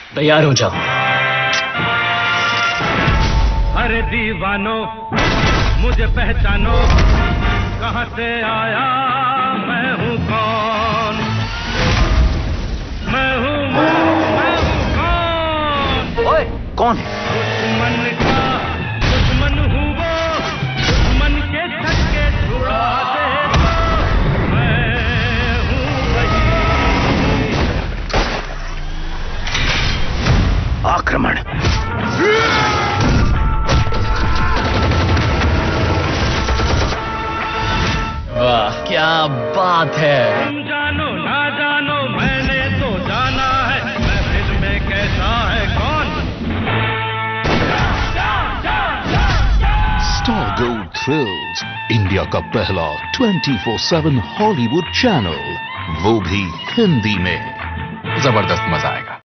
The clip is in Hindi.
तैयार हो जाओ। अरे दीवानो मुझे पहचानो, कहां से आया मैं हूं कौन, मैं हूं कौन। ओए कौन? दुश्मन का दुश्मन हूं वो, दुश्मन के छक्के छुड़ा दे तो मैं हूं वही। आक्रमण। वाह क्या बात है। तुम जानो ना जानो मैंने तो जाना है, महफिल में कैसा है कौन। स्टार गोल्ड थ्रिल्स, इंडिया का पहला 24/7 हॉलीवुड चैनल, वो भी हिंदी में। जबरदस्त मजा आएगा।